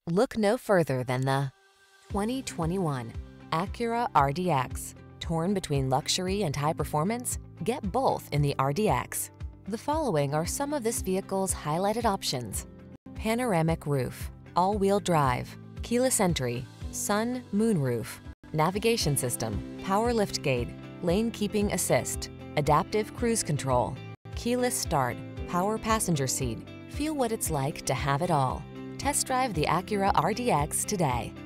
Look no further than the 2021 Acura RDX. Torn between luxury and high performance? Get both in the RDX. The following are some of this vehicle's highlighted options: panoramic roof, all-wheel drive, keyless entry, sun, moonroof, navigation system, power liftgate, lane keeping assist, adaptive cruise control, keyless start, power passenger seat. Feel what it's like to have it all. Test drive the Acura RDX today.